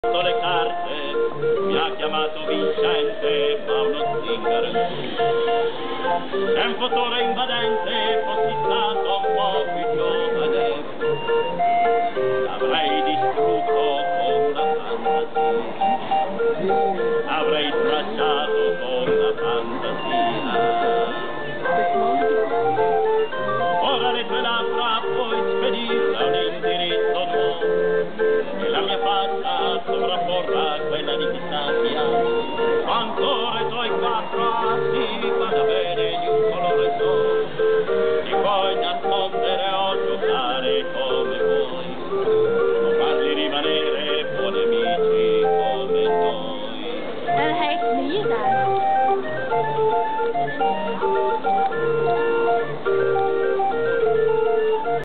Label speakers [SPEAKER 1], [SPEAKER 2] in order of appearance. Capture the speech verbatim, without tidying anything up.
[SPEAKER 1] le carte, mi ha chiamato vincente, ma uno zingaro in su. È un fotone invadente,